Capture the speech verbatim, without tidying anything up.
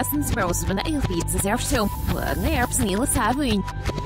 Vaseline Spray Go na ilbíd sa zerfsú, le na airbs níla sabuin.